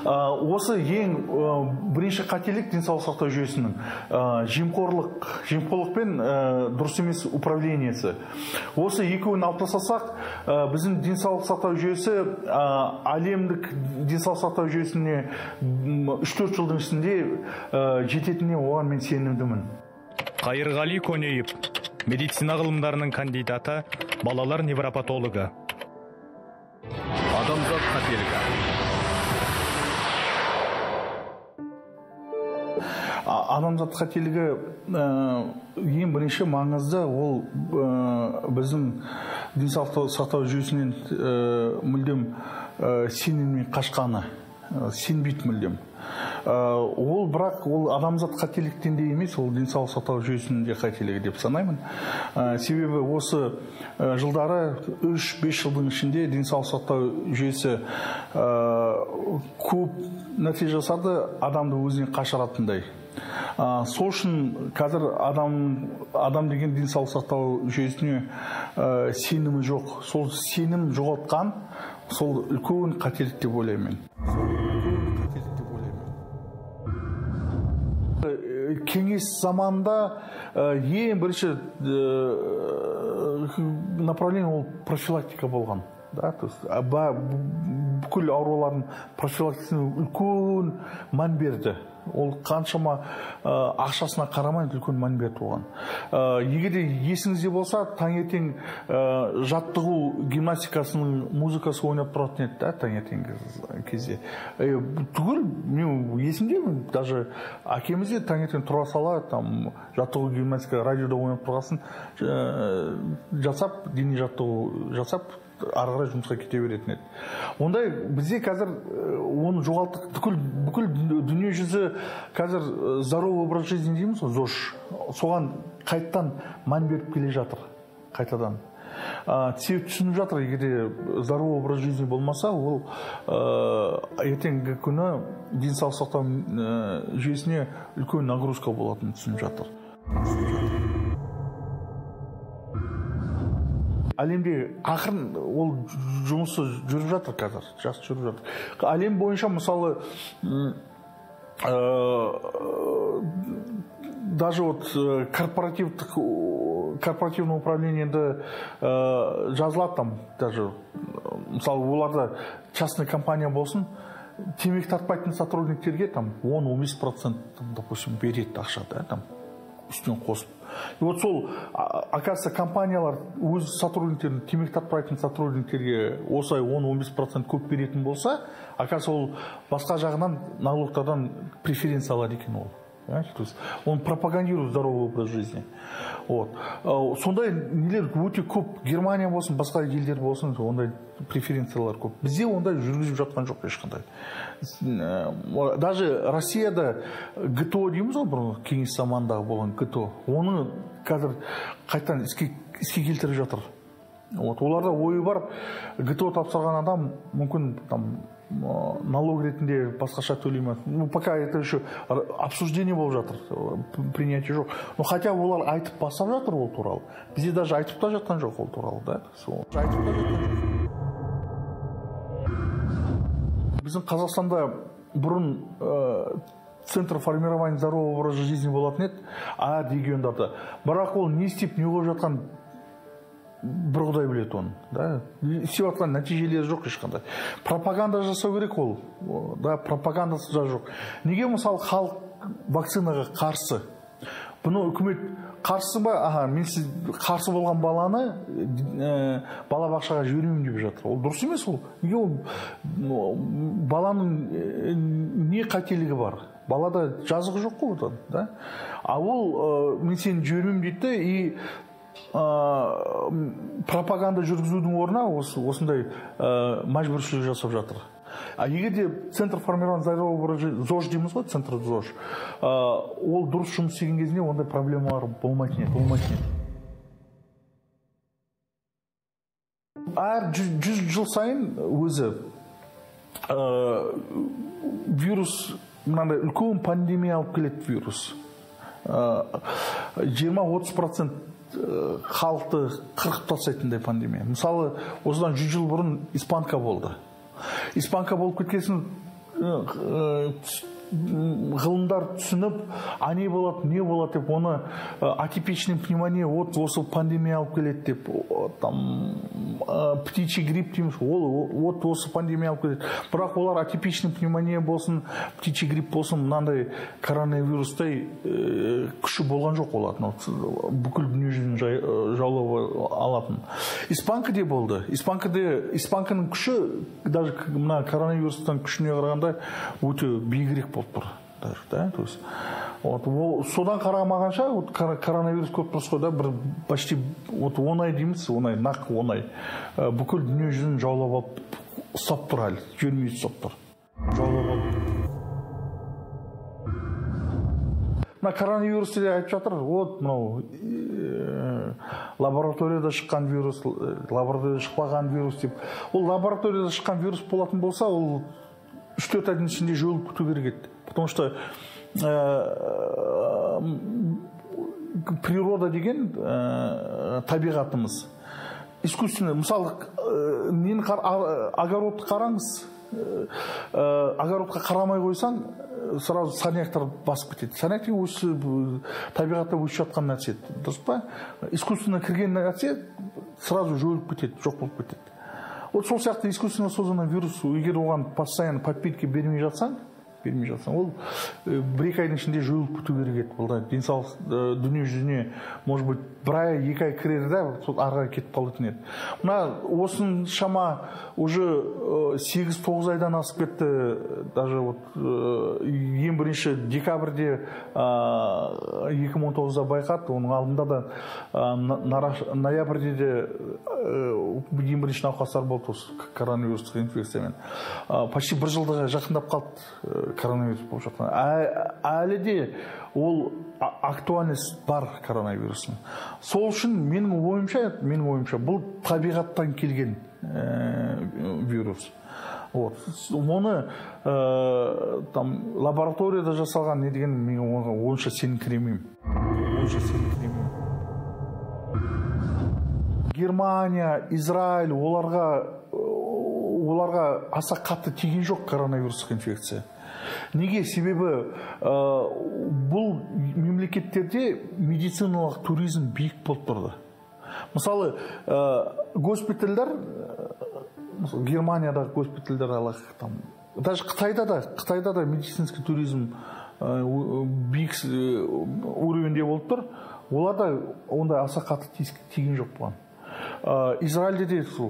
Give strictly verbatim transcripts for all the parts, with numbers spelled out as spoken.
Осы ең бірінші қателік денсаулық сақтау жүйесінің жемқорлық, жемқорлық пен дұрыс емес управлениесі. Осы екеуін алып тастасақ, біздің денсаулық сақтау жүйесі әлемдік денсаулық сақтау жүйесіне үш төрт жылдың ішінде жететініне оған мен сенімдімін. Қайырғали Көнеев, медицина ғылымдарының кандидаты, балалар невропатологы. Адамзат қателігі. Адамзат қателігі ең бірінші маңызды, ол біздің денсаулық сақтау жүйесінен мүлдем сенімнен қашқаны, сенбейді мүлдем. Ол бірақ ол адамзат қателіктен де емес, ол денсаулық сақтау жүйесінде қателігі деп санаймын. Себебі осы жылдары үш бес жылдың ішінде денсаулық сақтау жүйесі көп нәтиже жасады, адамды өзіне қашыратындай. Сол үшін қазір адам, адам деген денсаулық сақтау жүйесіне сенімі жоқ. Сол сенім жоғалтқан, сол үлкен қателік деп ойлаймын. Кеңес заманында ең бірінші направление ол профилактика болған. Бүкіл аурулардың профилактикасына үлкен мән берді. Ол қаншама ақшасына қарамай үлкен мән берді оған. Егер де есіңізде болса, таңертең жаттығу гимнастикасының музыкасы ойнап тұратын еді, таңертең кезде. Түгіл, мен есімде, даже әкемізде таңертең тұра сала, жаттығу гимнастика радиода ойнап тұрғасын жасап, дене жаттығу жасап, ары қарай жұмысқа кете беретін еді. Ондай бізде қазір оны жоғалттық. Бүкіл дүние жүзі қазір здоровый образ жизни дейміз, ЗОЖ. Соған қайттан мән беріп келе жатыр. Қайтадан. Себеп түсініп жатыр, егер здоровый образ жизни болмаса, ол ертеңгі күні денсаулық сақтау жүйесіне үлкен нагрузка болатынын түсініп жатыр. Әлемде ақырын ол жұмысы жүріп жатыр қазір, жақсы жүріп жатыр. Әлем бойынша мысалы даже вот корпоративтік корпоративный управлениеде жазылады там, даже мысалы оларда частный компания болсын, темекі тартпайтын сотрудниктерге там он он бес процент, допустим, береді ақшада, там үстінен қосып. И вот сол, оказывается, компаниялар өз сотрудниктерін, темекі тартпайтын сотрудниктерге осылай он он бес процент көп беретін болса, оказывается, ол басқа жағынан налогтардан преференция алады екен ол. То есть он пропагандирует здоровый образ жизни. Вот. Сондай нелер өте көп. Германия болсын, басқа елдер болсын, ондай преференциялар көп. Бізде ондай жүргізіп жатқан жоқ ешқандай. Даже Россияда ГТО дейміз ғой, бұрын кеңес заманындағы болған ГТО. Оны қазір қайтадан іске келтіріп жатыр. Вот. Оларда ойы бар, ГТО тапсырған адам мүмкін там налог ретінде басқаша төлейме. Ну, пока это еще обсуждение болып жатыр, принятие жоқ. Но хотя олар айтып бастап жатыр ол туралы. Бізде даже айтып та жатқан жоқ ол туралы, да? Айтып та жатқан жоқ. Біздің Қазақстанда бұрын центр формирования здорового образа жизни болатын еді, а региондарда. Бірақ ол не істеп, не қойып жатқан бір құдай біледі оны, да? Істеп жатқан нәтижелері жоқ ешқандай. Пропаганда жасау керек ол, да, пропагандасы да жоқ. Неге мысалы халық вакцинаға қарсы? Бұны үкімет қарсы ба? Аха, мен сіз қарсы болған баланы балабақшаға жібермеймін деп жатыр. Ол дұрыс емес ол. Неге ол баланың не қателігі бар? Балада жазығы жоқ қой одан, да? А ол мен сені жібермеймін дейді и пропаганда жүргізудің орнына осындай мәжбүршілік жасап жатыр. А егер де центр формирования здорового образа жизни, ЗОЖ дейміз ғой, центр ЗОЖ, ол дұрыс жұмыс істеген кезінде ондай проблемалар болмайтын еді, болмайтын еді. Әр жүз жыл сайын өзі вирус, мынандай үлкен пандемия алып келеді вирус. жиырма отыз процент халықты қырқып тастайтындай пандемия. Мысалы, осыдан жүз жыл бұрын испанка болды. Испанка болып кеткесін ғылымдар түсініп, а не болады, не болады деп, оны атипичный пневмония, вот осы пандемия алып келеді деп, там птичий грипп дейміз, ол вот осы пандемия алып келеді. Бірақ олар атипичный пневмония болсын, птичий грипп болсын, мынандай коронавирустай күші болған жоқ олатын. Бүкіл дүние жүзін жаулап алатын. Испанкаде болды. Испанкаде, испанканың күші, даже мына коронавирустан күшіне қарағанда өте биігірек болып тұр. Да? То есть, вот, содан қарамағанша вот, коронавирус көп тұрыс қой да, бір почти вот, оңай дейміз, оңай, нақ оңай. Бүкіл дүние жүзін жаулап алып ұстап тұр әлі, жөнмей ұстап тұр. Жаулап алып. Мына коронавирус деп айтып жатыр, вот мынау лабораторияда шыққан вирус, лабораторияда шықпаған вирус деп. Ол лабораторияда шыққан вирус болатын болса, ол үш-төрт айдың ішінде жойылып кету керек еді. Потому что природа деген табиғатымыз. Искусственно, мысалы, нені огородты қараңыз, огородқа қарамай қойсаң, сразу саняктар басып кетеді. Саняк деген осы табиғатта өсіп жатқан нәрсе. Дұрыс па? Искусственно кірген нәрсе сразу жойылып кетеді, жоқ болып кетеді. Вот сол сияқты искусственно созданный вирус, егер оған постоянно подпитки бермей жатсаң, бермей жатсаң, ол бір-екі айдың ішінде жойылып кету керек еді. Бұл да денсаулық дүние жүзіне, может быть, бір ай, екі ай кіреді да, сол арға кетіп қалатын еді. Мына осыншама уже сегіз-тоғыз айдан асып кетті, даже вот ең бірінші декабрьде екі мың он тоғызда байқады, оның алдында да ноябрьде де ең бірінші науқастар болды осы коронавирустық инфекциямен. Почти бір жылдығы жақындап қалды коронавирус болып жатқан. Әлі де ол актуальность бар коронавирустың. Сол үшін менің ойымша, менің ойымша бұл табиғаттан келген вирус. Вот. Оны там лабораторияда жасалған не деген мен онша сеніңкіремеймін. Онша сеніңкіремеймін. Германия, Израиль, оларға оларға аса қатты тиген жоқ коронавирустық инфекция. Неге? Себебі бұл мемлекеттерде медициналық туризм биік болып тұрды. Мысалы, госпитальдар, Германиядағы госпитальдар алақ, даже Қытайда да, Қытайда да медицинский туризм биік уровенде болып тұр. Оларда ондай аса қатты тиген жоқ болған. Израильде де сол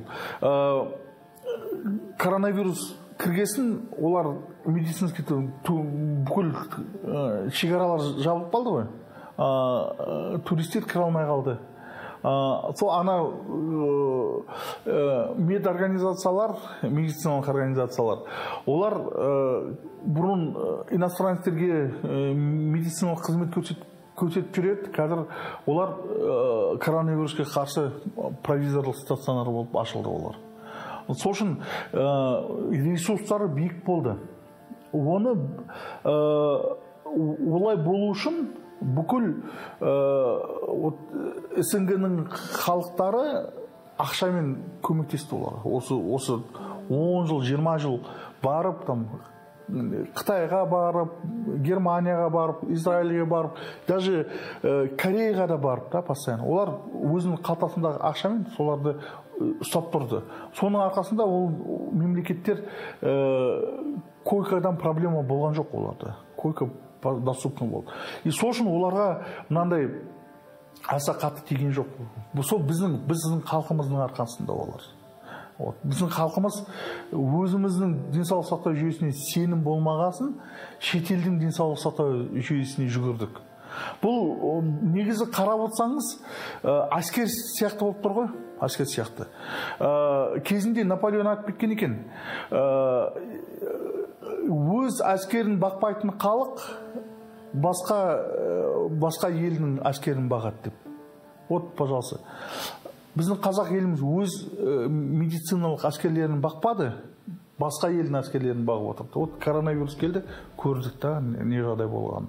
коронавирус кіргесін, олар медицинский бүкіл шекаралар жабылып қалды ғой, туристер кіре алмай қалды. Сол ана медорганизациялар, медициналық организациялар, олар бұрын иностранецтерге медициналық қызмет көрсетіп жүреді, қазір олар коронавируске қарсы провизорлық стационар болып ашылды олар. Сол үшін ресурстары биік болды. Оны олай болу үшін бүкіл эс эн гэ-ның халықтары ақшамен көмектесті оларға. Осы он жыл, жиырма жыл барып, Қытайға барып, Германияға барып, Израильге барып, даже Кореяға да барып, постоянно. Олар өзінің қалтасындағы ақшамен соларды ұстап тұрды. Соның арқасында ол мемлекеттер койкадан проблема болған жоқ оларда. Койка доступны болды. И сол үшін оларға мынандай аса қатты тиген жоқ. Сол біздің біздің халқымыздың арқасында олар. Біздің халқымыз өзіміздің денсаулық сақтау жүйесіне сенім болмағасын, шетелдің денсаулық сақтау жүйесіне жүгірдік. Бұл негізі қарап отырсаңыз, әскер сияқты болып тұр ғой, әскер сияқты. Кезінде Наполеон айтып кеткен екен, өз әскерін бақпайтын халық басқа басқа елдің әскерін бағады деп. Вот, пожалуйста. Біздің қазақ еліміз өз медициналық әскерлерін бақпады, басқа елдің әскерлерін бағып отырды. Вот коронавирус келді, көрдік та не жағдай болған.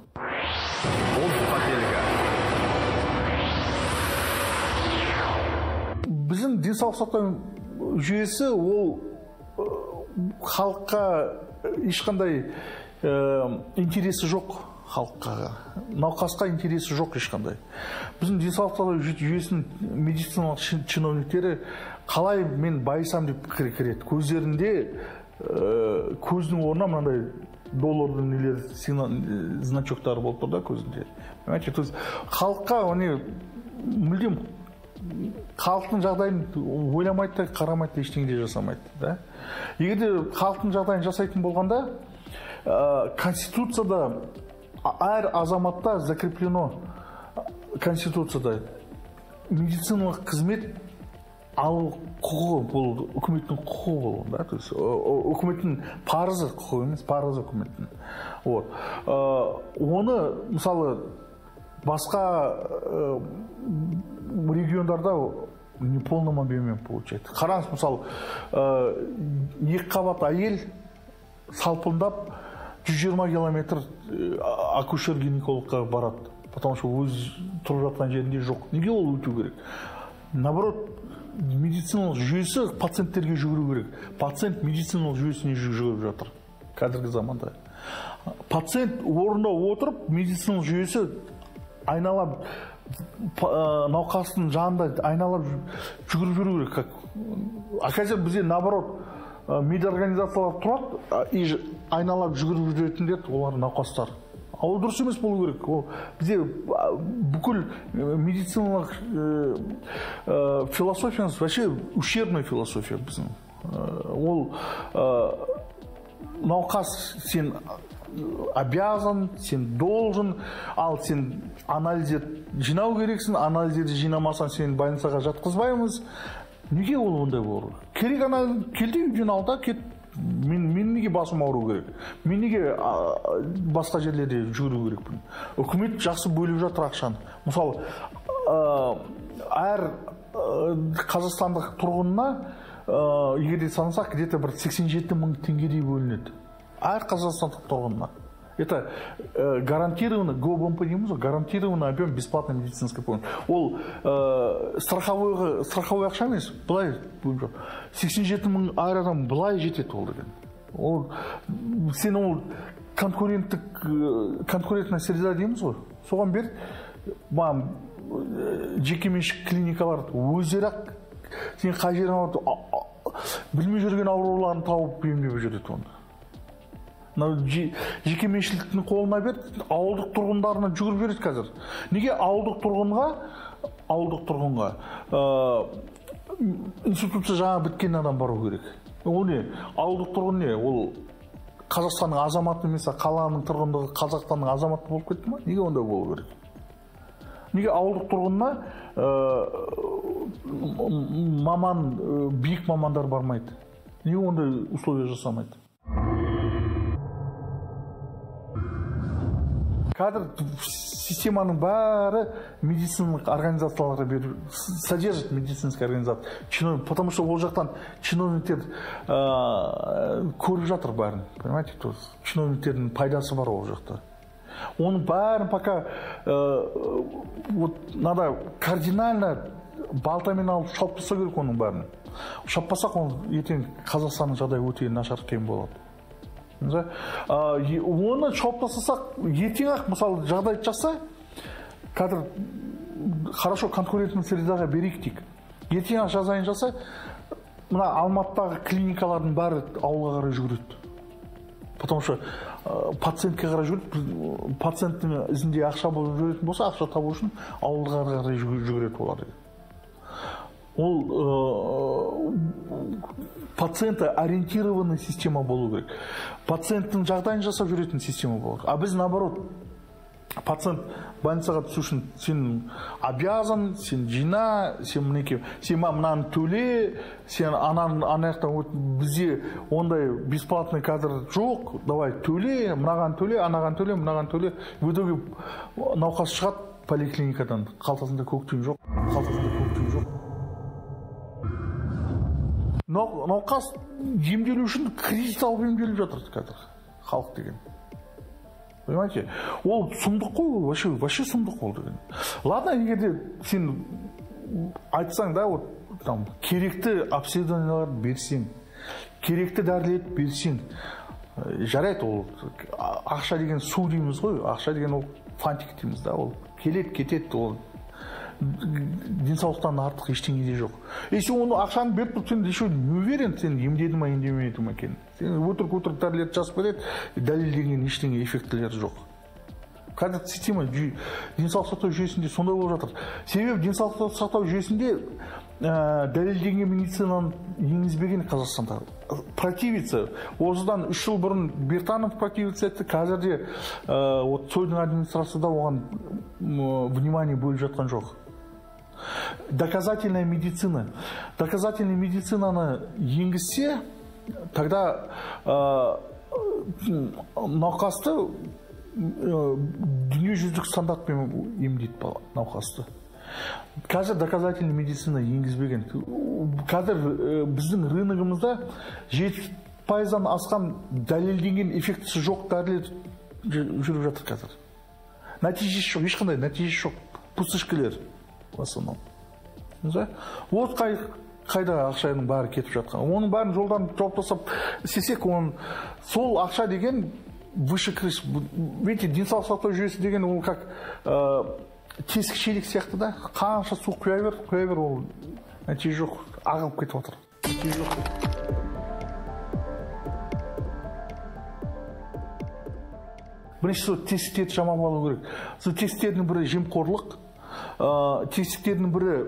Біздің денсаулық сақтау жүйесі ол халыққа ешқандай интересі жоқ, халыққа, науқасқа интересі жоқ ешқандай. Біздің денсаулық сақтау жүйесінің медициналық чиновниктері қалай мен байысам деп кіреді. Көздерінде көздің орнына мынандай доллардың нелер значоктары болып тұр да көзінде. Халыққа мүлдем халықтың жағдайын ойламайды да, қарамайды, ештеңе де жасамайды. Егер де халықтың жағдайын жасайтын болғанда, Конституцияда әр азаматта закреплено, Конституцияда медициналық қызмет алу құқығы, бұл үкіметтің құқығы болу, да, то есть үкіметтің парызы, құқығы емес, парызы үкіметтің. Вот. Оны, мысалы, басқа региондарда неполным объеммен получается. Қараңыз, мысалы, екі қабат әйел салпылдап жүз жиырма километр акушер-гинекологқа барады, потому что өз тұрып жатқан жерінде жоқ. Неге ол өту керек? Наоборот, медициналық жүйесі пациенттерге жүгіру керек. Пациент медициналық жүйесіне жүгіріп жатыр қазіргі заманда. Пациент орнында отырып, медициналық жүйесі айналап, науқастың жанында айналап жүгіріп жүру керек. А қазір бізде наоборот, медиаорганизациялар тұрады и айналап жүгіріп жүретіндер, олар науқастар. Ол дұрыс емес болу керек. Бізде бүкіл медициналық философиямыз вообще ущербная философия біздің. Ол науқас сен обязан, сен должен, ал сен анализ жинау керексің, анализдерді жинамасаң сен больницаға жатқызбаймыз. Неге ол ондай болу? Керек ана келді үйден алда кет. Мен неге басым ауыру керек? Мен неге басқа жерлерде жүгіру керекпін? Үкімет жақсы бөліп жатыр ақшаны. Мысалы, әр қазақстандық тұрғынына, егерде санасақ, где-то бір сексен жеті мың теңгедей бөлінеді. Әр қазақстандық тұрғынына. Это гарантированно, ГОБМП дейміз, гарантированный объем бесплатной медицинской помощи. Ол страховой ақша емес, былай сексен жеті мың әр адам былай жетеді ол деген. Ол сен ол конкуренттік конкурентная среда дейміз ғой. Соған бер, жекеменшік клиникалар өздері-ақ сен қай жерін білмей жүрген ауруларын тауып емдеп жүреді оны. Жекеменшіліктің қолына бер, ауылдық тұрғындарына жүгіріп жүреді қазір. Неге ауылдық тұрғынға, ауылдық тұрғынға институция жаңа біткен адам бару керек? Ол не? Ауылдық тұрғын не? Ол Қазақстанның азаматы емес, қаланың тұрғындығы Қазақстанның азаматы болып кетті ма? Неге онда болу керек? Неге ауылдық тұрғынына маман, биік мамандар бармайды? Неге ондай условия жасамайды? Кадр системаның бәрі медициналық организацияларға беру, содержит медицинский организация. Чиновник, потому что ол жақтан чиновниктер көріп жатыр бәрін. Понимаете, то чиновниктердің пайдасы бар ол жақта. Оның бәрін пока вот надо кардинально балтамен алып шауып тастау керек оның бәрін. Шаппасақ, ол ертең Қазақстанның жағдайы өте нашар кем болады. Оны шауып тастасақ, ертең-ақ, мысалы, жағдай жаса, қазір хорошо конкурентный средаға берейік дейік. Ертең-ақ жазайын жаса, мына Алматыдағы клиникалардың бәрі ауылға қарай жүгіреді. Потому что пациентке қарай жүгіреді, пациенттің ізінде ақша болып жүретін болса, ақша табу үшін ауылға қарай жүгіреді олар. Ол пациента ориентированный система болу керек. Пациенттің жағдайын жасап жүретін система болу керек. А біз наоборот, пациент больницаға түсу үшін сен обязан, сен жина, сен мінеке, сен мынаны төле, сен ананы анаяқтан өт, бізде ондай бесплатный кадр жоқ, давай төле, мынаған төле, анаған төле, мынаған төле. В итоге науқас шығады поликлиникадан, қалтасында көк тиын жоқ, қалтасында көк тиын жоқ. Науқас емделу үшін кредит алып емделіп жатыр қазір халық деген. Понимаете? Ол сұмдық қой, ол вообще вообще сұмдық ол деген. Ладно, егерде сен айтсаң да, вот там керекті обследованияларды берсең, керекті дәрілерді берсең жарайды. Ол ақша деген су дейміз ғой, ақша деген ол фантик дейміз да, ол келеді кетеді, ол денсаулықтан артық ештеңе де жоқ. И сен оны ақшаны беріп тұр, сен еще не уверен, сен емдеді ма емдемеді ма екен. Сен өтірік өтірік дәрілерді жазып береді, дәлелденген ештеңе эффектілері жоқ. Қазір система денсаулық сақтау жүйесінде сондай болып жатыр. Себебі денсаулық сақтау жүйесінде дәлелденген медицинаны енгізбеген Қазақстанда. Противиться. Осыдан үш жыл бұрын Бертанов противиться етті. Қазірде Цойдың администрацияда оған внимание бөліп жатқан жоқ. Доказательная медицина. Доказательная медицинаны енгізсе, тогда науқасты дүниежүзілік стандартпен емдейді науқасты. Қазір доказательный медицина енгізбеген. Қазір біздің рыногымызда жетпіс пайыздан асқан дәлелденген эффектісі жоқ дәрілер жүріп жатыр қазір. Нәтижесі жоқ, ешқандай нәтижесі жоқ. Пустышкілер в основном. Вот қайда ақшаның бәрі кетіп жатқан. Оның бәрін жолдан жауып тастап істесек, оның сол ақша деген выше крыш. Видите, денсаулық сақтау жүйесі деген ол как тесік шелек сияқты да, қанша су құя бер, құя бер, ол нәтиже жоқ, ағып кетіп отыр. Нәтиже жоқ. Бірінші сол тесіктерді жамап алу керек. Сол тесіктердің бірі жемқорлық, тесіктердің бірі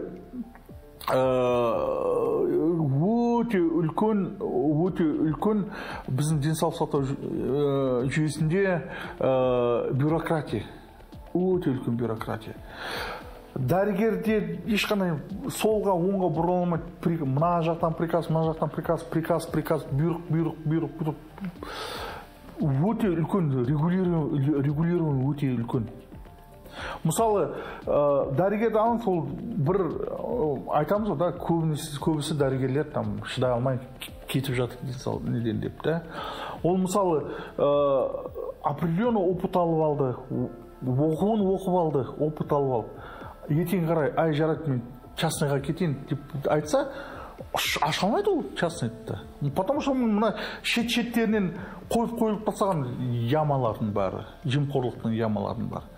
өте үлкен, өте үлкен біздің денсаулық сақтау жүйесінде бюрократия. Өте үлкен бюрократия. Дәрігерде ешқандай солға, оңға бұрыла алмайды. Мына жақтан приказ, мына жақтан приказ, приказ, приказ, бұйрық, бұйрық, бұйрық, бұйрық. Өте үлкен, регулирование өте үлкен. Мысалы, дәрігерді алың, сол бір айтамыз да, көбісі дәрігерлер там шыдай алмай кетіп жатыр неден деп та. Ол мысалы определенный опыт алып алды, оқуын оқып алды, опыт алып алды. Ертең қарай, ай жарайды, мен частныйға кетейін деп айтса, аша алмайды ол частныйды. Потому что мына шет-шеттерінен қойып-қойылып тастаған ямалардың бәрі, жемқорлықтың ямалардың бәрі.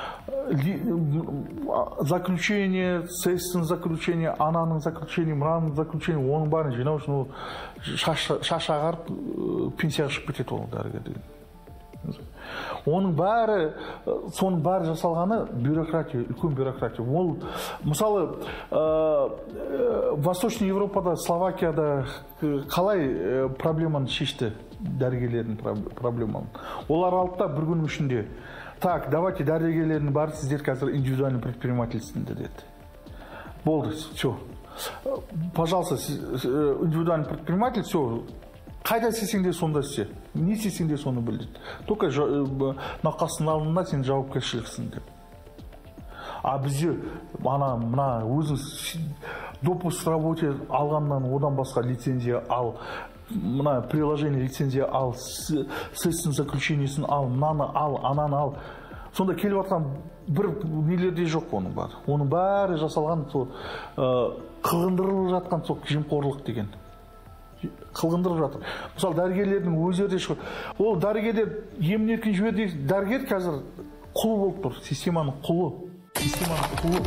Заключение, сессияның заключение, ананың заключение, мынаның заключение, оның бәрін жинау үшін шаш ағарып пенсияға шығып кетеді ол дәрігер деген. Оның бәрі, соның бәрі жасалғаны бюрократия, үлкен бюрократия. Ол, мысалы, Восточный Европада, Словакияда қалай проблеманы шешті, дәрігерлердің проблеманы. Олар алды бір күн ішінде, так, давайте дәрігерлердің бәрі сіздер қазір индивидуальный предпринимательствінде деді. Болды, все. Пожалуйста, индивидуальный предприниматель, все. Қайда сесің де сонда істе, не сесің де соны біл дейді. Только науқастың алдында сен жауапкершіліксің деп. А бізде мына өзің допуск работе алғаннан одан басқа лицензия ал, мына приложение лицензия ал, сессияның заключениесін ал, мынаны ал, ананы ал. Сонда келіп жатқан бір нелерде жоқ оның бәрі. Оның бәрі жасалған, қылғындырылып жатқан сол жемқорлық деген. Қылғындырып жатыр. Мысалы, дәрігерлердің өздері шығыр. Ол дәрігерлер емін еркін жіберді, дәрігер қазір құл болып тұр. Системаның құлы. Системаның құлы.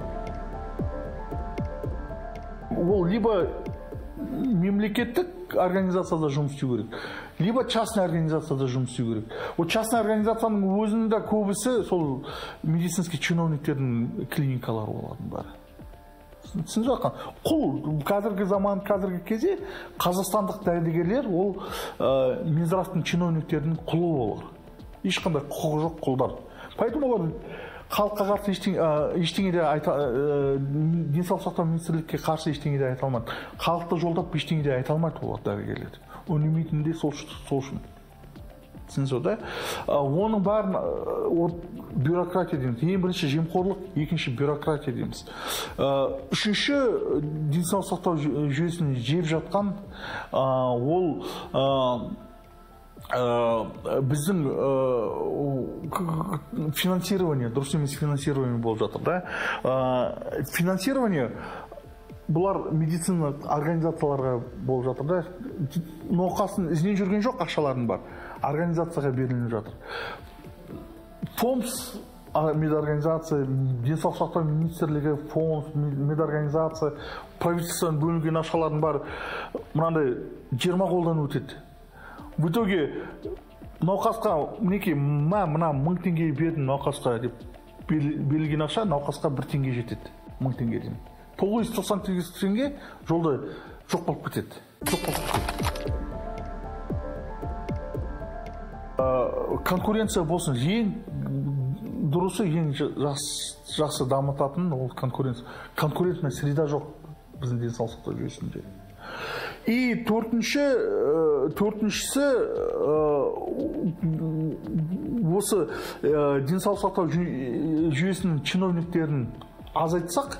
Ол либо мемлекеттік организацияда жұмыс істеу керек, либо частный организацияда жұмыс істеу керек. Ол частный организацияның өзінде көбісі сол медицинский чиновниктердің клиникалары болатын бәрі. Түсініп жатқан. Құл, қазіргі заман, қазіргі кезде қазақстандық дәрігерлер ол Минздравтың чиновниктердің құлы олар. Ешқандай құқығы жоқ құлдар. Поэтому олар халыққа қарсы ештеңе де айта, денсаулық сақтау министрлікке қарсы ештеңе де айта алмайды. Халықты жолдап ештеңе де айта алмайды олар дәрігерлер. Өнімейтінде сол үшін. Түсінсіз да? Оның бәрін бюрократия дейміз. Ең бірінші жемқорлық, екінші бюрократия дейміз. Үшінші денсаулық сақтау жүйесін жеп жатқан ол біздің финансирование, дұрыс емес финансирование болып жатыр да. Финансирование бұлар медицина организацияларға болып жатыр да. Науқастың ізден жүрген жоқ, ақшалардың бар. Организацияға беріліп жатыр. ФОМС медорганизация, денсаулық сақтау министрлігі, ФОМС медорганизация, правительстводан бөлінген ақшалардың бар. Мынандай жиырма қолдан өтеді. В итоге науқасқа мінекей мына мың теңге бердім науқасқа деп берілген ақша науқасқа бір теңге жетеді. мың теңгеден. тоғыз жүз тоқсан сегіз теңге жолда жоқ болып кетеді. Жоқ болып кетеді. Конкуренция болсын, ең дұрысы, ең жақсы дамытатын ол конкуренция. Конкурентная среда жоқ біздің денсаулық сақтау жүйесінде. И төртінші, төртіншісі осы денсаулық сақтау жүйесінің чиновниктерін азайтсақ,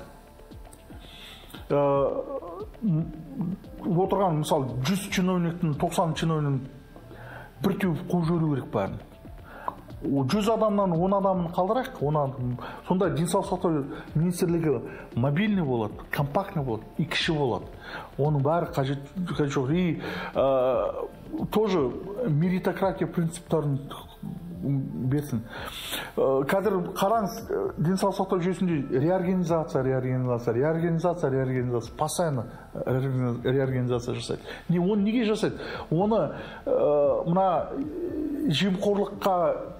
отырған мысалы жүз чиновниктің тоқсан чиновниктің бір теуіп қуып жіберу керек бәрін. жүз адамнан он адамын қалдырайық, сонда денсаулық сақтау министрлігі мобильный болады, компактный болады, и кіші болады. Оның бәрі қажет жоқ. И тоже меритократия принциптарын берсін. Қазір қараңыз, денсаулық сақтау жүйесінде реорганизация, реорганизация, реорганизация, реорганизация, постоянно реорганизация жасайды. Не, оны неге жасайды? Оны мына жемқорлыққа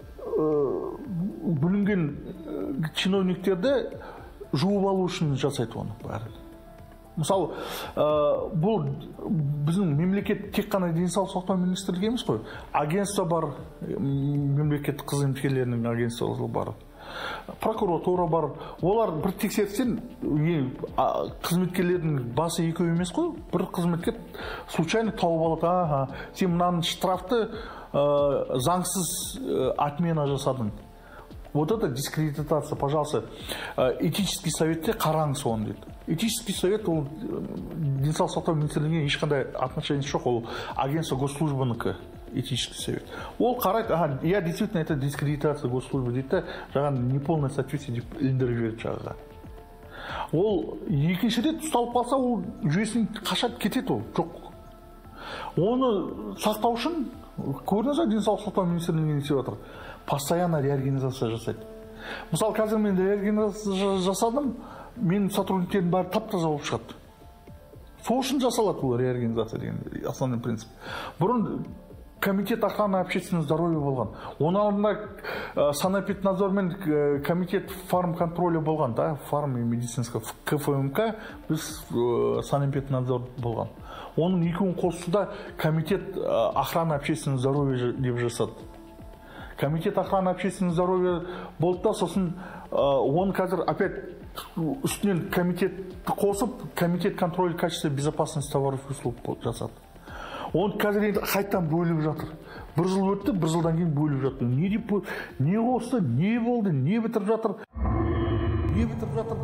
бүлінген чиновниктерді жуып алу үшін жасайды оны бәрі. Мысалы, бұл біздің мемлекет тек қана денсаулық сақтау министрлігі емес қой. Агентство бар, мемлекеттік қызметкерлерінің агентствосы бар. Прокуратура бар. Олар бір тексерсен, қызметкерлердің басы екеу емес қой. Бір қызметкер случайно тауып алады. Аха, сен мынаның штрафты заңсыз отмена жасадың. Вот это дискредитация, пожалуйста. Этический советте қараңыз оны дейді. Этический совет ол денсаулық сақтау министрлігіне ешқандай отношение жоқ, ол агентство госслужбаныкі этический совет. Ол қарайды, ага, я действительно это дискредитация госслужбы дейді, жаған неполное соответствие деп іліндіріп жібереді жағаға. Ол екінші рет ұсталып қалса, ол жүйесін қашап кетеді, ол жоқ. Оны сақтау үшін көрдіңіз, денсаулық сақтау министрлігіне не істеп жатыр? Постоянно реорганизация жасайды. Мысалы, қазір мен реорганизация жасадым, мен сотрудниктердің бәрі тап-таза болып шығады. Сол үшін жасалады бұл реорганизация деген основной принцип. Бұрын комитет охраны общественного здоровья болған. Оның алдында санэпиднадзор мен комитет фармконтроля болған, да, фарм и медицинская КФМК, біз санэпиднадзор болған. Оның екеуін қосуда комитет охраны общественного здоровья деп жасады. Комитет охраны общественного здоровья болды да, сосын он қазір опять үстінен комитетті қосып, комитет контроля качества безопасности товаров и услуг жасады. Он қазір енді қайтадан бөліп жатыр. Бір жыл өтті, бір жылдан кейін бөліп жатыр. Не деп, не қосты, не болды, не бітіріп жатыр, не бітіріп жатыр.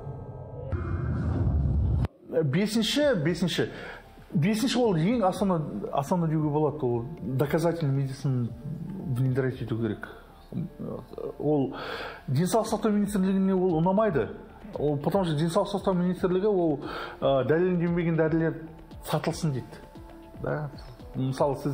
Бесінші, бесінші, бесінші ол ең основно деуге болады, ол доказательный медицина внедрять ету керек. Ол денсаулық сақтау министрлігіне ол ұнамайды. Ол, потому что денсаулық сақтау министрлігі ол дәлелденбеген дәрілер сатылсын дейді. Да? Мысалы, сіз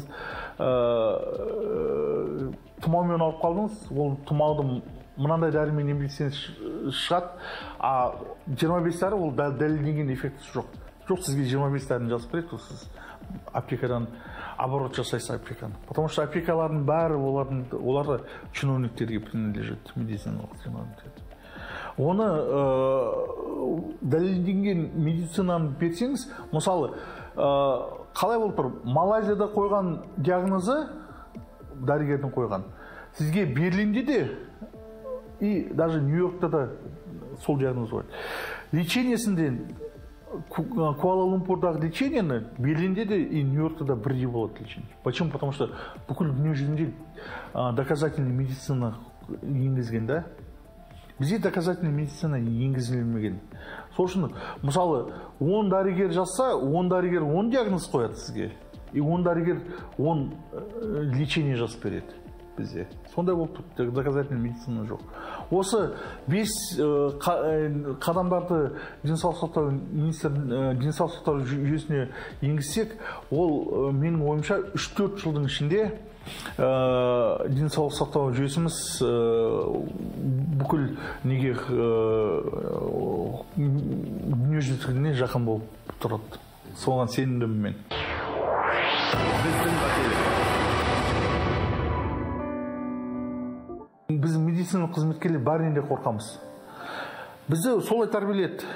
тұмаумен алып қалдыңыз, ол тұмаудың мынандай дәрімен емдесеңіз шығады, а жиырма бес дәрі ол дәлелденген эффектісі жоқ. Жоқ, сізге жиырма бес дәріні жазып береді, сіз аптекадан оборот жасайсыз аптеканы. Потому что аптекалардың бәрі оларды чиновниктерге принадлежит, медициналық чиновниктер. Оны дәлелденген медицинаны берсеңіз, мысалы, қалай болып тұр? Малайзияда қойған диагнозы, дәрігердің қойған, сізге Берлинде де и даже Нью-Йоркта да сол диагноз қойды. Лечениесінде Куала-Лумпурдағы лечениені Берлинде де и Нью-Йоркта да бірдей болады лечение. Почему? Потому что бүкіл дүние жүзінде доказательный медицина енгізген, да? Бізде доказательный медицина енгізілмеген. Сол үшін, мысалы, он дәрігер жазса, он дәрігер он диагноз қояды сізге, и он дәрігер он лечение жазып береді. бізде. Сондай болып тұр, доказательный медицина жоқ. Осы бес қадамдарды денсаулық сақтау министрлігінің денсаулық сақтау жүйесіне енгізсек, ол менің ойымша үш төрт жылдың ішінде денсаулық сақтау жүйесіміз бүкіл неге дүниежүзілігіне жақын болып тұрады. Соған сенімдімін мен. Біз медициналық қызметкерлер бәрінен де қорқамыз. Бізді солай тәрбиеледі.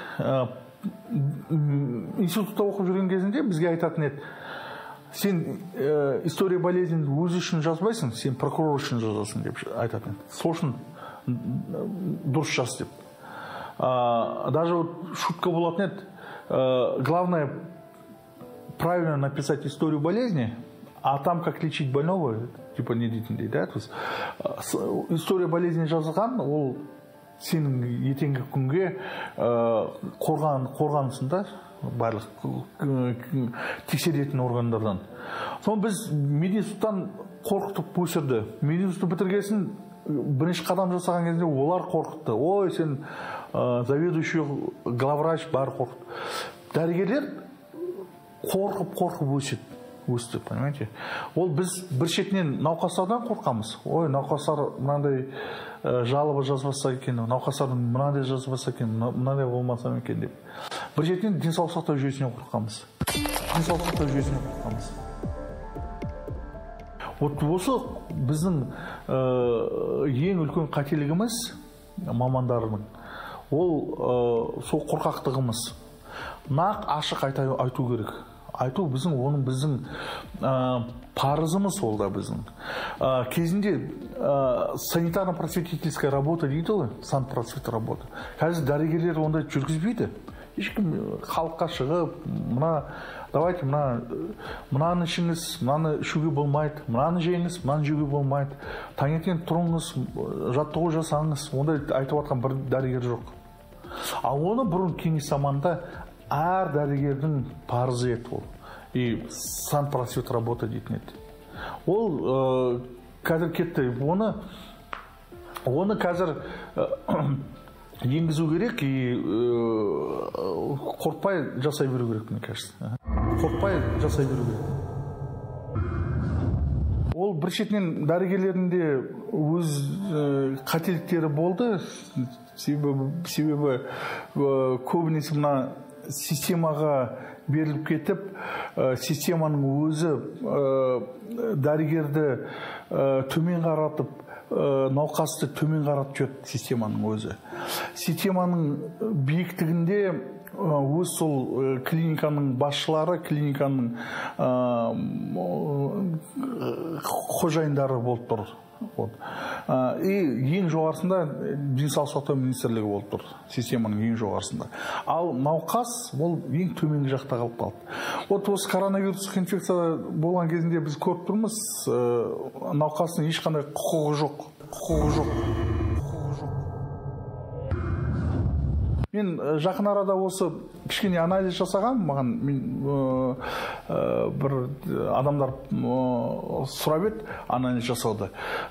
Институтта оқып жүрген кезінде бізге айтатын еді: сен история болезнін өзі үшін жазбайсың, сен прокурор үшін жазасың деп айтатын еді. Сол үшін дұрыс жаз деп. Даже шутка болатын еді: главное правильно написать историю болезни, а там как лечить больного, типа не дейтіндей, да? История болезни жазылған, ол сенің ертеңгі күнге қорғанысың да, барлық тексеретін органдардан. Соны біз мединституттан қорқытып өсірді. Мединститутты бітіргесін бірінші қадам жасаған кезде олар қорқытты. Ой, сен заведующий, главврач бәрі қорқытты. Дәрігерлер қорқып-қорқып өседі. Өсті, понимаете? Ол біз бір шетінен науқастардан қорқамыз. Ой, науқастар мынандай жалобы жазбаса екен, науқастардың мынандай жазбаса екен, мынандай болмаса екен деп. Бір шетінен денсаулық сақтау жүйесінен қорқамыз. Денсаулық сақтау жүйесінен қорқамыз. Вот осы біздің ең үлкен қателігіміз мамандарының. Ол сол қорқақтығымыз. Нақ ашық айту керек. Айту біздің, оның біздің парызымыз ол да біздің. Кезінде санитарно-просветительская работа дейді ғой, санпросвет работа. Қазір дәрігерлер ондай жүргізбейді. Ешкім халыққа шығып, мына, давайте, мына, мынаны ішіңіз, мынаны ішуге болмайды, мынаны жейіңіз, мынаны жеуге болмайды. Таңертең тұрыңыз, жаттығу жасаңыз, ондай айтып жатқан бір дәрігер жоқ. Ал оны бұрын кеңес заманында әр дәрігердің парызы еді ол. И санпросвет работа дейтін еді. Ол қазір кетті. Оны, оны қазір енгізу керек и қорқпай жасай беру керек, мне кажется. Қорқпай жасай беру керек. Ол бір шетінен дәрігерлердің де өз қателіктері болды. Себебі көбінесе мына системаға беріліп кетіп, системаның өзі дәрігерді төмен қаратып, науқасты төмен қаратып жүрді системаның өзі. Системаның биіктігінде өз сол клиниканың басшылары, клиниканың қожайындары болып тұр. И ең жоғарысында денсаулық сақтау министрлігі болып тұр, системаның ең жоғарысында. Ал науқас ол ең төменгі жақта қалып қалды. Вот осы коронавирустық инфекция болған кезінде біз көріп тұрмыз, науқастың ешқандай құқығы жоқ, құқығы жоқ. Мен жақын арада осы кішкене анализ жасаған, маған бір адамдар сұрап еді анализ жасауды.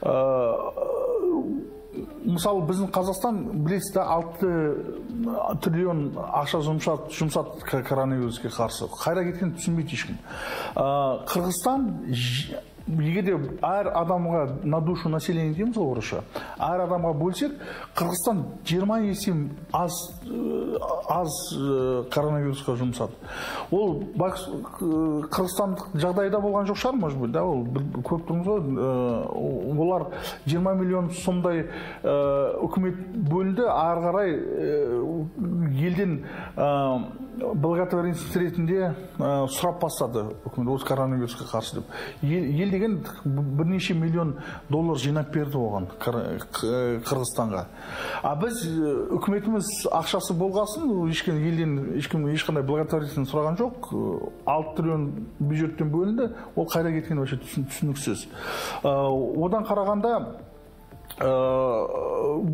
Мысалы, біздің Қазақстан, білесіз, алты триллион ақша жұмсады коронавируске қарсы. Қайда кеткен түсінбейді ешкім. Қырғызстан егер де әр адамға на душу население дейміз ғой орысша, әр адамға бөлсек, Қырғызстан жиырма есе аз аз коронавирусқа жұмсады. Ол қырғызстандық жағдайда болған жоқ шығар, может быть, да, ол көріп тұрмыз ғой, олар жиырма миллион сомдай үкімет бөлінді, ары қарай елден благотворительность ретінде сұрап бастады үкімет осы коронавирусқа қарсы деп. Ел деген бірнеше миллион доллар жинап берді оған Қырғызстанға. А біз үкіметіміз ақшасы болғасын, ешкім елден ешкім ешқандай благотворительность сұраған жоқ. алты триллион бюджеттен бөлінді, ол қайда кеткен вообще түсініксіз. Одан қарағанда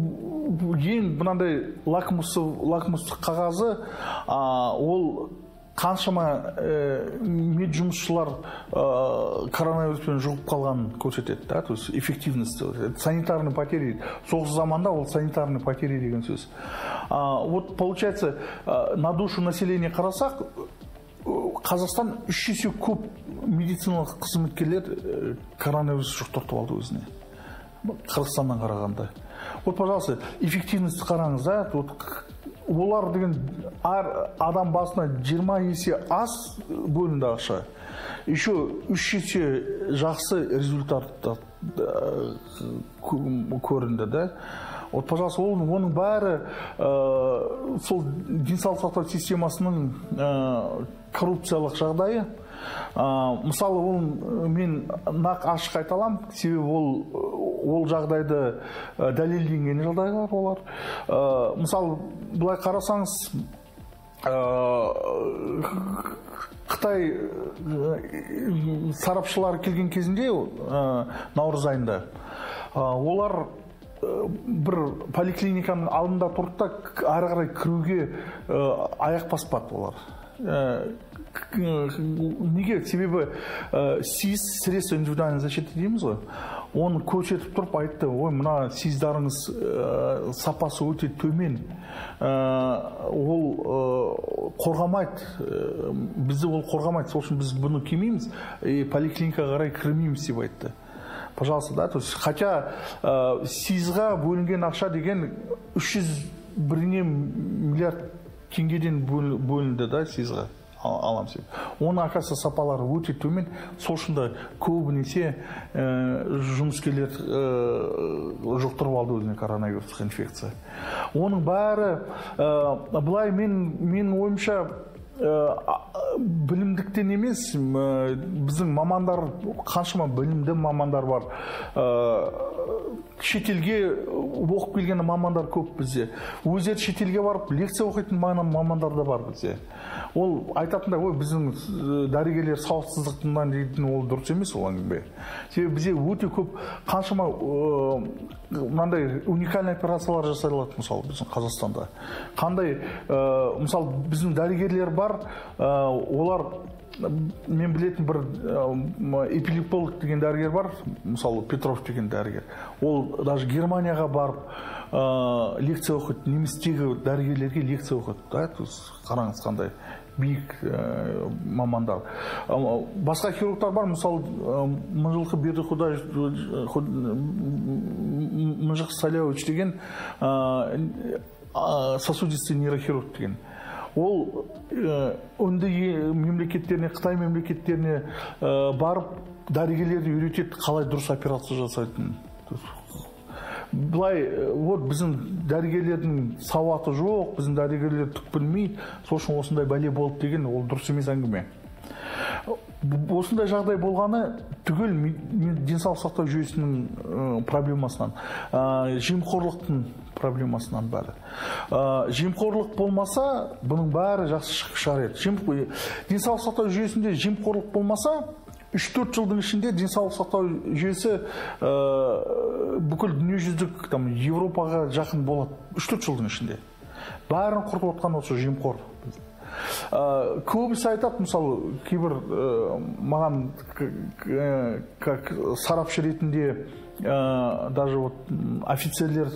ең мынандай лакмустық қағазы, ол қаншама мед жұмысшылар коронавируспен жұғып қалғанын көрсетеді, да, то есть эффективность, санитарный потери. Соғыс заманда ол санитарный потери деген сөз. Вот получается, на душу населения қарасақ, Қазақстан үш есе көп медициналық қызметкерлер коронавирус жұқтыртып алды өзіне. Қырғызстаннан қарағанда. Вот, пожалуйста, эффективность қараңыз, да, вот олар деген әр адам басына жиырма есе аз бөлінді ақша. Еще үш есе жақсы результат көрінді, да. Вот, пожалуйста, оның бәрі сол денсаулық сақтау системасының коррупциялық жағдайы. Мысалы, ол мен нақ ашық айталам, себебі ол ол жағдайды дәлелденген жағдайлар олар. Мысалы, былай қарасаңыз, Қытай сарапшылар келген кезінде наурыз айында, олар бір поликлиниканың алдында тұрды да, ары қарай кіруге аяқ баспады олар. Неге? Себебі сиз средства индивидуальной защиты дейміз ғой. Оны көрсетіп тұрып айтты, ой, мына сиздарыңыз сапасы өте төмен. Ол қорғамайды, бізді ол қорғамайды, сол үшін біз бұны кимейміз, поликлиникаға қарай кірмейміз деп айтты. Пожалуйста, да, то есть, хотя сизға бөлінген ақша деген үш жүз біріне миллиард теңгеден бөлінді, да, сизға. Алам себеп. Оның ақасы сапалары өте төмен, сол үшін да көбінесе жұмыскерлер жұқтырып алды өзіне коронавирус инфекция. Оның бәрі, былай мен ойымша, білімдіктен емес, біздің мамандар, қаншама білімді мамандар бар. Шетелге оқып келген мамандар көп бізде. Өздері шетелге барып лекция оқитын мамандар да бар бізде. Ол айтатындай, ой, біздің дәрігерлер сауатсыздықтан дейтін ол дұрыс емес ол әңгіме. Себебі бізде өте көп қаншама мынандай уникальный операциялар жасалады, мысалы, біздің Қазақстанда. Қандай, мысалы, біздің дәрігерлер бар, олар, мен білетін бір эпилептолог деген дәрігер бар, мысалы Петров деген дәрігер. Ол даже Германияға барып лекция оқиды, немістегі дәрігерлерге лекция оқиды, да, қараңыз қандай биік мамандар. Басқа хирургтар бар, мысалы Мыңжылқы Бердіқұдай Мыңжық Саляович деген сосудистый нейрохирург деген. Ол үнді мемлекеттеріне, Қытай мемлекеттеріне барып, дәрігерлерді үйретеді, қалай дұрыс операция жасайтын. Бұлай, вот біздің дәрігерлердің сауаты жоқ, біздің дәрігерлер түк білмейді, сол үшін осындай бәле болды деген, ол дұрыс емес әңгіме. Осындай жағдай болғаны түгел денсаулық сақтау жүйесінің проблемасынан, жемқорлықтың проблемасынан бәрі. Жемқорлық болмаса, бұның бәрі жақсы шығар еді. Денсаулық сақтау жүйесінде жемқорлық болмаса, үш-төрт жылдың ішінде денсаулық сақтау жүйесі бүкіл дүниежүзілік Европаға жақын болады. үш-төрт жылдың ішінде. Бәрін құртып отқан осы жемқор. Көбісі айтады, мысалы, кейбір маған как сарапшы ретінде даже вот офицерлер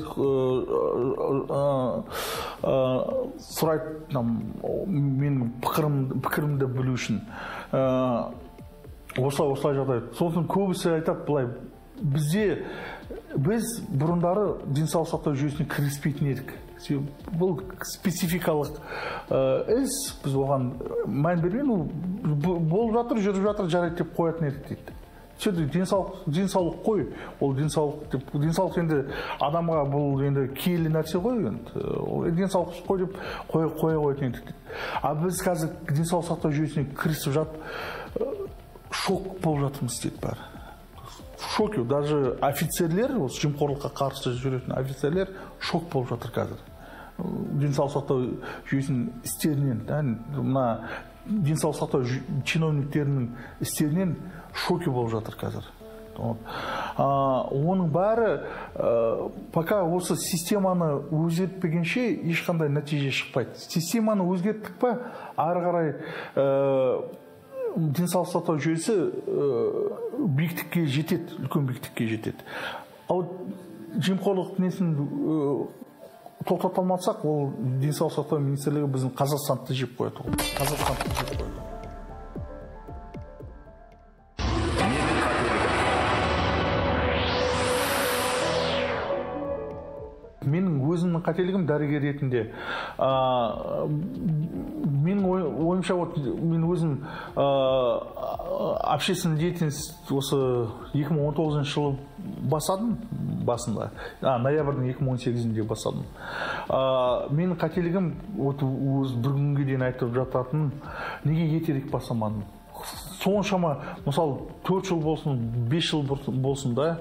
сұрайды менің пікірімді білу үшін. Осылай-осылай жағдай. Сосын көбісі айтады былай, бізде біз бұрындары денсаулық сақтау жүйесіне кіріспейтін едік. Бұл спецификалық іс, біз оған мән бермеймін, болып жатыр, жүріп жатыр, жарайды деп қоятын едік дейді. Денсаулық қой, ол денсаулық енді адамға бұл енді киелі нәрсе қой, денсаулық қой деп қоя қоятын едік дейді. А біз қазір денсаулық сақтау жүйесіне кірісіп жатып, шок болып жатырмыз дейді бәрі. Шоки, даже офицерлер, осы жемқорлыққа қарсы жүретін офицерлер шок болып жатыр қазір. Денсаулық сақтау жүйесінің істерінен, мына денсаулық сақтау чиновниктерінің істерінен шоки болып жатыр қазір. оның бәрі пока осы системаны өзгертпегенше ешқандай нәтиже шықпайды. Системаны өзгерттік па, ары қарай денсаулық сақтау жүйесі биіктікке жетеді, үлкен биіктікке жетеді. Ал жемқорлық несін тоқтата алмасақ, ол денсаулық сақтау министрлігі біздің Қазақстанды жеп қояды. Қазақстанды жеп қояды. Менің өзімнің қателігім дәрігер ретінде. Менің ойымша, мен өзім общественный деятельность осы екі мың он тоғызыншы жылы басадым басында. Ноябрьдің екі мың он сегізінде басадым. Менің қателігім өз бір күнге дейін айтып жататын, неге ертерек басамадым? Соншама, мысалы, төрт жыл болсын, бес жыл болсын да,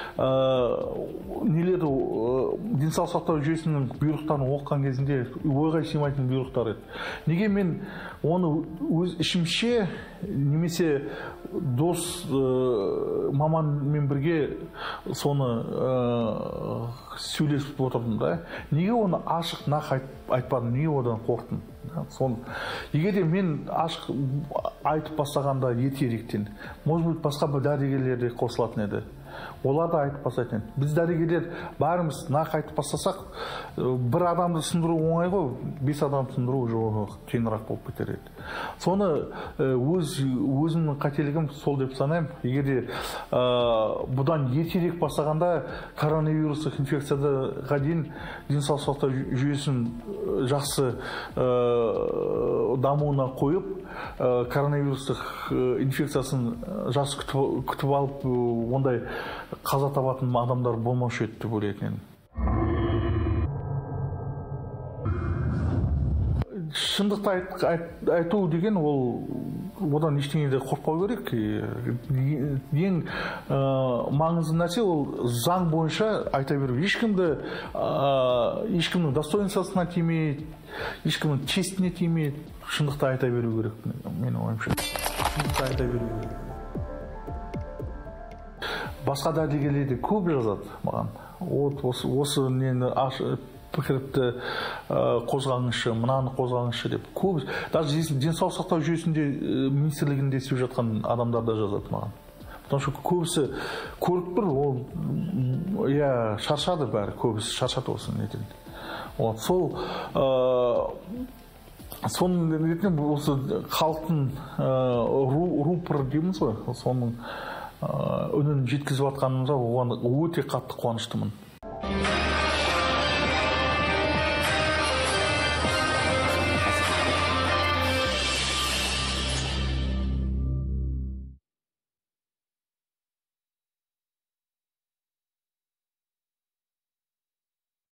нелері денсаулық сақтау жүйесінің бұйрықтарын оқыған кезінде ойға сыймайтын бұйрықтар еді. Неге мен оны өз ішімше немесе дос маманмен бірге соны сөйлесіп отырдым да? Неге оны ашық нақ айтпадым, неге одан қорқтым? Егер де мен ашық айтып бастағанда ертеректен, может быть, басқа бір дәрігерлер де қосылатын еді. Олар да айтып бастайтын. Біз дәрігерлер бәріміз нақ айтып бастасақ, бір адамды сындыру оңай ғой, бес адам сындыру жоғы қиынырақ болып кетер еді. Соны өз өзімнің қателігім сол деп санаймын. Егер де бұдан ертерек бастағанда коронавирустық инфекцияға дейін денсаулық сақтау жүйесін жақсы дамуына қойып, коронавирустық инфекциясын жақсы күтіп алып, ондай қаза табатын адамдар болмаушы еді деп ойлайтын. Шындықты айту деген ол одан ештеңеде қорықпау керек. Ең маңызды нәрсе ол заң бойынша айта беру. Ешкімді ешкімнің достоинствосына тимей, ешкімнің честіне тимей, шындықты айта беру керек. Менің ойымша. Шындықты айта беру керек. Басқа дәрігерлер де көп жазады маған. Осы нені пікіріпті қозғаңызшы, мынаны қозғаңызшы деп. Көп, даже денсаулық сақтау жүйесінде министрлігінде істеп жатқан адамдар да жазады маған. Потому что көбісі көріп бір, ол я шаршады бәрі, көбісі шаршады осы нетен. Вот, сол соның ретінде осы халықтың рупор дейміз ғой, соның үнін жеткізіп жатқанымызға оған өте қатты қуаныштымын.